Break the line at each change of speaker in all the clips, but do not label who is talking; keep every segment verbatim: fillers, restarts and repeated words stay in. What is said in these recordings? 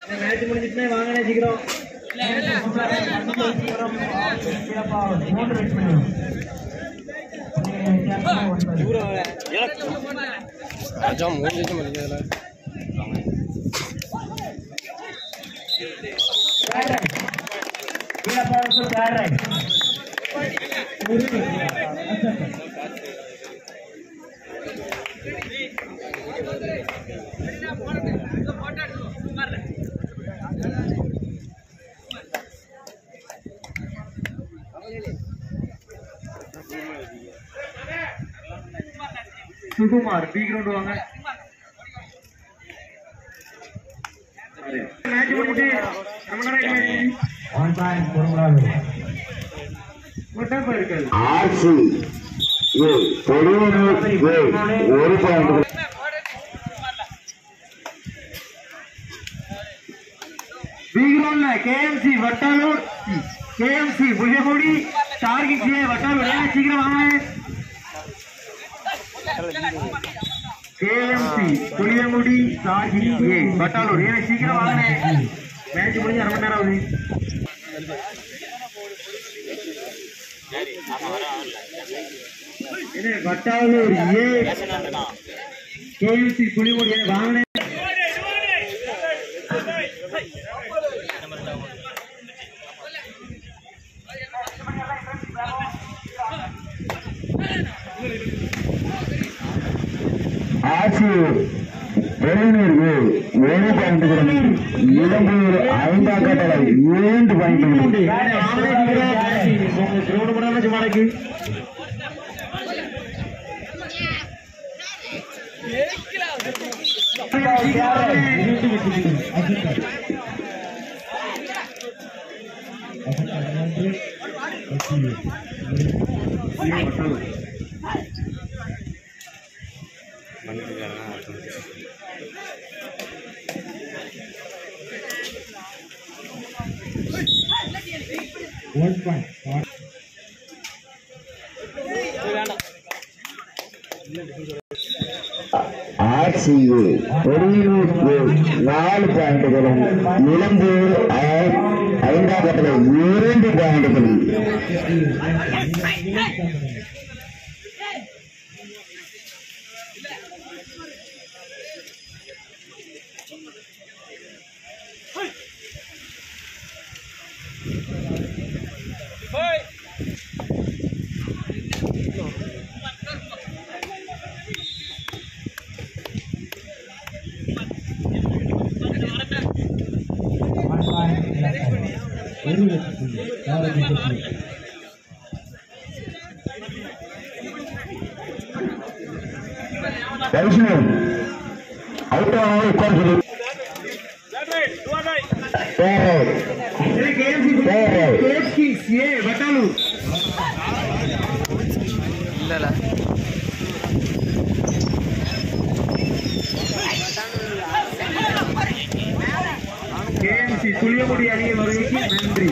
Match முடிஞ்சிட்டே வாங்கனே சீக்கிரம் மூணு wait பண்ணுங்க
अच्छा मोड़ देते मर गया
ये पावर को चार राइट सुकुमार बी ग्राउंड वांगा अरे मैच முடிஞ்சு நம்ம ரைட் மேட்ச் ஒன் பாயிண்ட் போடுறாங்க மொட்டை இருக்கு ஆர்சி ஏ பொடியோடு ஒரு பாயிண்ட் बी ग्राउंड ல KMC Vattalur KMC Puliyamudi target ஏ வட்டாலூர் ஏ சீக்கிரம் வாங்க केएमसी पुलियमुडी सागी ये वटालूर ये शीघ्र वागने मैच मुझे अरमन नेरा होगी ये वटालूर ये केएमसी पुलियमुडी ये वागने ஆசி வெளிநீர்வு ஒரு பாயிண்ட் இளம்பூர் ஐந்தாம் கட்டளை ஏழு point One point. RCA Podiyur நாலு பாயிண்டுகளும் இளம்பூர் ஐந்தாம் கட்டளை இரண்டு பாயிண்டுகளும் Additional out of confidence. That right, two are right. Right. Hey, K M C, K M C, ये बता लो. ले ला. K M C पुलियमुडी अणिಗೆ வருகைக்கு நன்றி.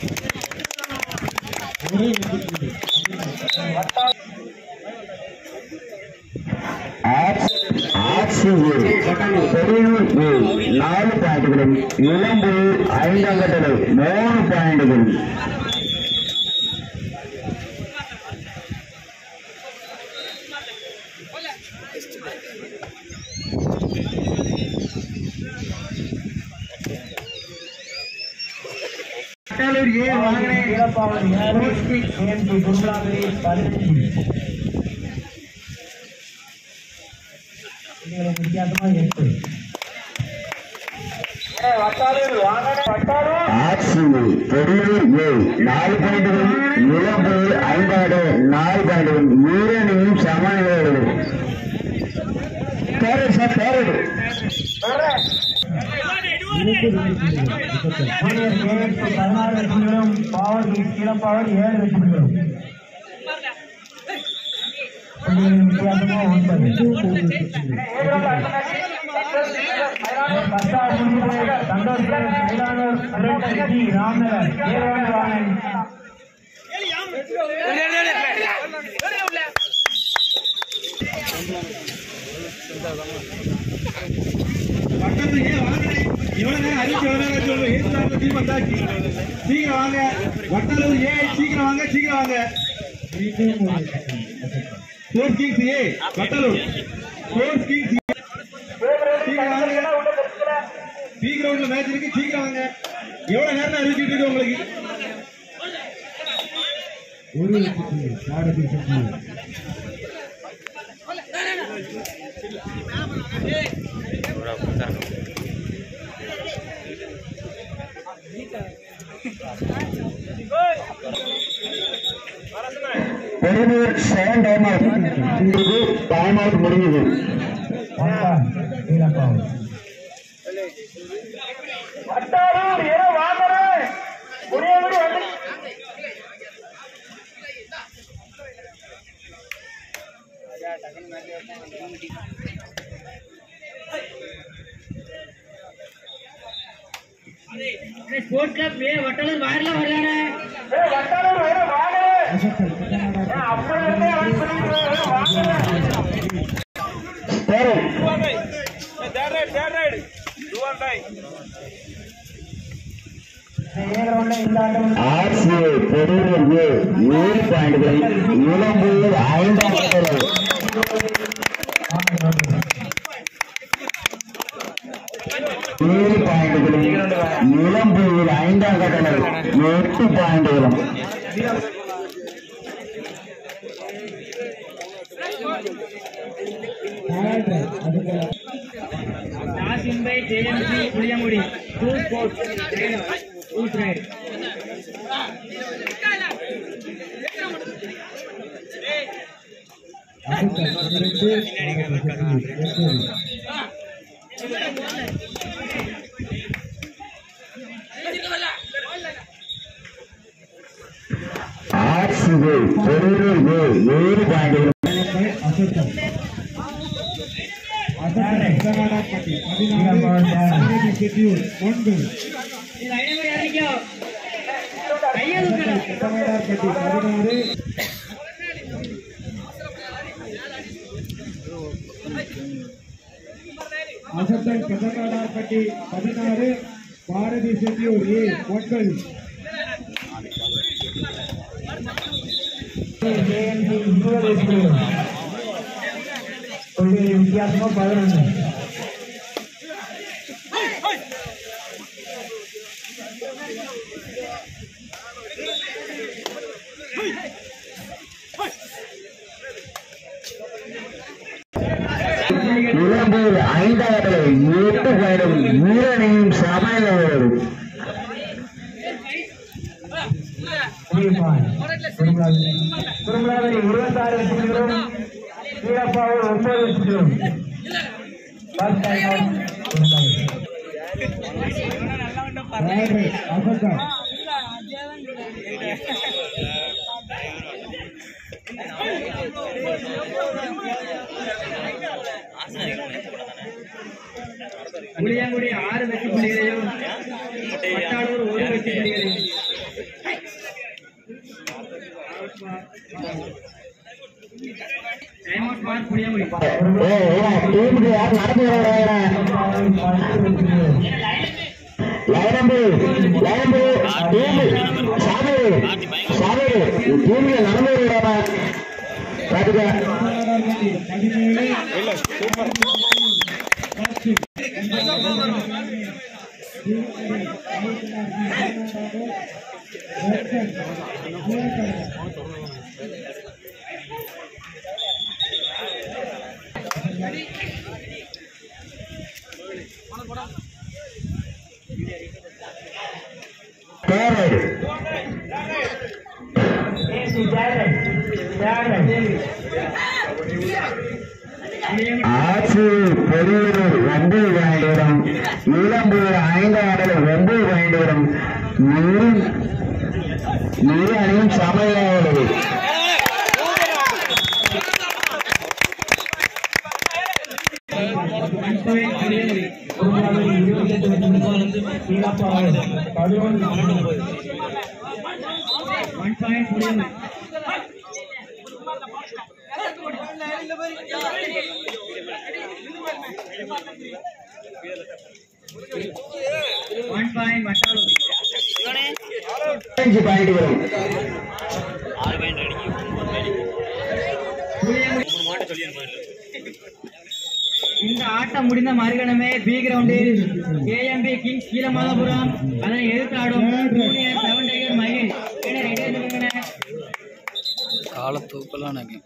நாலு பாயிண்டுகளும் இளம்பூர் ஐந்தாம் கட்டளை மூணு பாயிண்டுகளும் ये वांगने நாலு பாயிண்டுகள் இளம்பூர் ஐந்தாடு நாலு பாயிண்டுகள் ஈரணியும் சமநிலையில் பதினாறு வெற்றிகளும் பவர் கீழப்பாவர் ஏழு வெற்றிகளும் வித்தியாசமா ஒன்பது சந்தோஷ் ராமநகர் பக்கத்து
இவ்வளவு நேரம் அறிவிச்சு எவ்வளவு நேரம் சொல்லுங்க ஏற்று டீம் வந்தாச்சு சீக்கிரம் வாங்க வட்டாளூர் ஏ சீக்கிரம் வாங்க சீக்கிரம் வாங்க ஸ்போர்ட்ஸ் கிங்ஸ் ஏ வட்டாளூர் ஸ்போர்ட்ஸ் கிங்ஸ் சீக்கிரம் வாங்க பி கிரவுண்ட்ல மேட்ச் இருக்கு சீக்கிரம் வாங்க எவ்வளவு நேரம் அறிவிச்சிட்டு இருக்கு உங்களுக்கு ஒரு Bharathi Sakthi
Perumur seven time out முடிஞ்சது டைம் அவுட் முடிஞ்சது வட்டாரூர் ஏதோ வாங்குறேன் முடியபடி வந்து
स्पोर्ट्स क्लब में वटालूर बाहर ला भर जाना है
ए वटालूर है वागे ए अपन रहते हैं वागे sir
that right that right do or die
RC பெருவிற்கு ஏழு பாயிண்டுகள் இளம்பூர் ஐந்தாம் இடத்தில் ஏழு பாயிண்டுகளும் இளம்பூர் ஐந்தாம் கட்டணம் எட்டு பாயிண்டுகளும்
Puliyangudi two sports Who's right?
RCB பெருவிற்கு ஏழு பாயிண்டுகள்
அசத்தல் கதகாடார்பட்டி பதினாறு பாரதி செட்டியூர் ஏ ஒன்பது வித்தியாசமா பதினொன்று
இளம்பூர் ஐந்தாவது எட்டு பாயிண்டும் வீரனையும் சமையல்
குருமலாவரி இருபத்தி ஆறு வெற்றிகளும் வீரப்பாவூர் ஒன்பது வெற்றிகளும்
புளியங்குடி ஆறு வெற்றி புள்ளிகளையும் வட்டாளூர் ஒரு வெற்றி புள்ளிகளையும் டைம் அவுட் மார்க் புளியங்குடி
டீமுக்கு யார் நடந்து லயனம்பு லயனம்பு டீமு சாமி சாமி டீமுக்கு நடந்து விடாம பாத்துக்க ஆட்சி பெரியவர் ஒன்பது பாயிண்டுகளும் இளம்பூர் ஐந்தாண்டு ஒன்பது பாயிண்டுகளும் நீரு நீரு அணியும் சமையலாக உள்ளது.
One point Matalu.
அஞ்சு பாயிண்ட் வரும்.
இந்த ஆட்டம் முடிந்த மறுகணமே பி கிரவுண்டில் ஏஎம்பி கிங்ஸ் கீழமாதபுரம் அதனை எதிர்த்து ஆடும் ஜூனியர் செவன் டைகர் மகிழ்
கால தூக்கலாம் நகை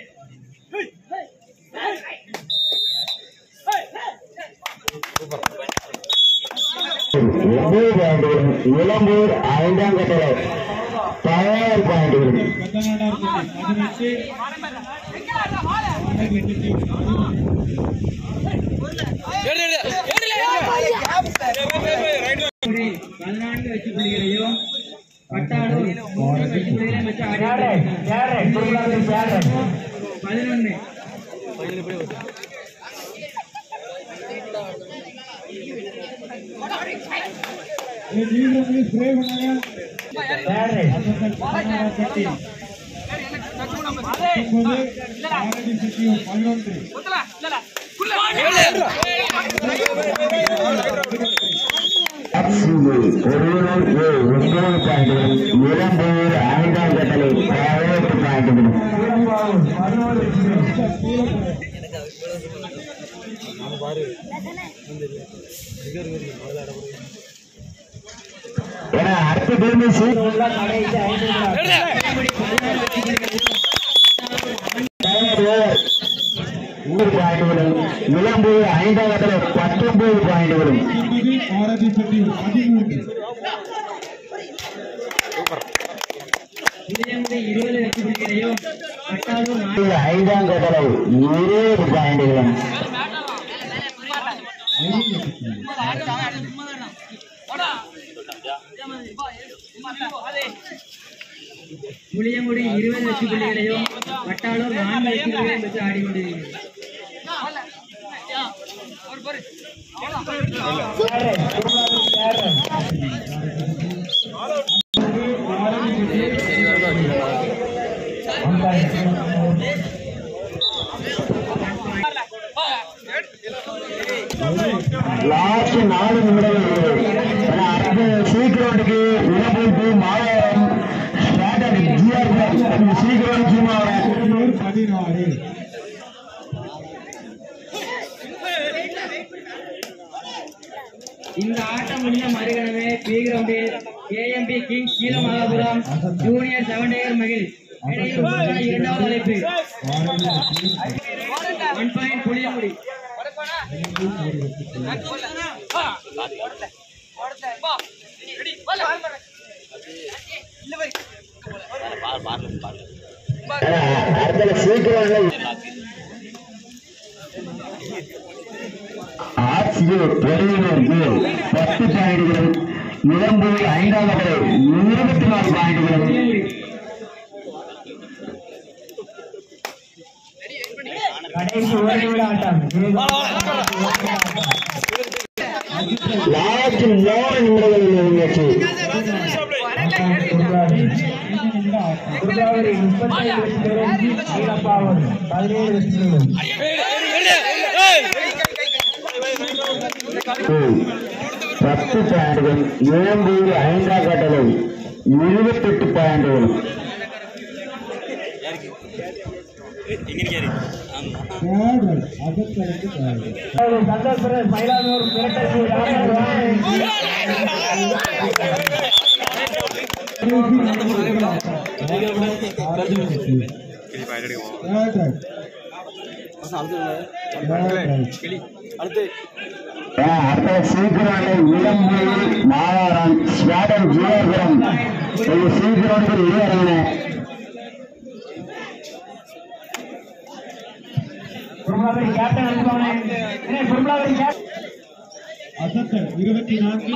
ஒன்பது பாயிண்டுகளும் இளம்பூர் ஐந்தாம் கட்டளை பதினாறு பாயிண்டுகளும்
பதினான்கு வெற்றி புள்ளிகளையும் பட்டாளூர் மூன்று வெற்றி புள்ளிகளையும் வச்சு பதினொன்னு ஒன்பது பாயிண்டுகளும் இளம்பூர் ஐந்தாம் கட்டளை பதினெட்டு பாயிண்டுகளும் ஏன்னா அடுத்த டீம் நூறு பாயிண்டுகளும் இளம்பூர் ஐந்தாம் கட்டளை பத்தொன்பது பாயிண்டுகளும் இருபது வெற்றி புள்ளிகளையும் பட்டாளூர்
ஐந்தாம் கட்டளை இருபது பாயிண்டுகளும்
புளியங்குடி இருபது வெற்றி புள்ளிகளையும் பட்டாளூர் நான்கு வெற்றி புள்ளிகளையும் பெற்று ஆடிக்கொண்டிருக்கிறது.
லாஸ்ட் நாலு நிமிடங்கள் அடுத்த சீக்கிரத்துக்கு இளம்பூருக்கு மாவட்டம் சீக்கிரம் பதினாறு
இந்த ஆட்டம் முடிந்த மறுகணமே பி கிரவுண்டில் AMP kings Keezhamathapuram junior seven tiger மகிழ் இரண்டாவது அழைப்பு ஒன் பாயிண்ட் புளியங்குடி
அடுத்த சீக்கிரம் ஆட்சியர் பெருவினருக்கு பத்து பாயிண்டுகளும் இளம்பூர் ஐந்தாம் கட்டளை இருபத்தி நாலு பாயிண்டுகளும் கடைசி ஒரு நிமிட ஆட்டம் லாஸ்ட் மூணு நிமிடங்களில் முயற்சி பதினேழு பத்து பாயிண்டுகள் இளம்பூர் ஐந்தாம் கட்டளை இருபத்தி எட்டு பாயிண்டுகள் அடுத்த சீக்கிரம் இளம்பூர் மாவாரம் ஸ்வாடம் ஜீவபுரம் சீக்கிரம் இருவரான
இருபத்தி நான்கு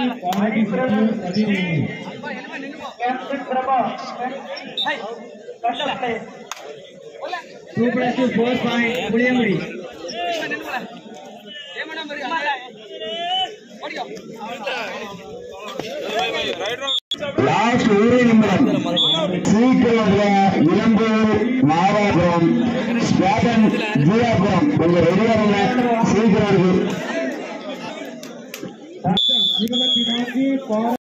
two plus two four point Puliyangudi
last ஒரு நிமிடம் சீக்கிரம் இளம்பூர் மாவாபுரம் ஸ்வாடம் ஜீவாபுரம் கொஞ்சம் ரெடியாக சீக்கிரம்
இருபத்தி நான்கு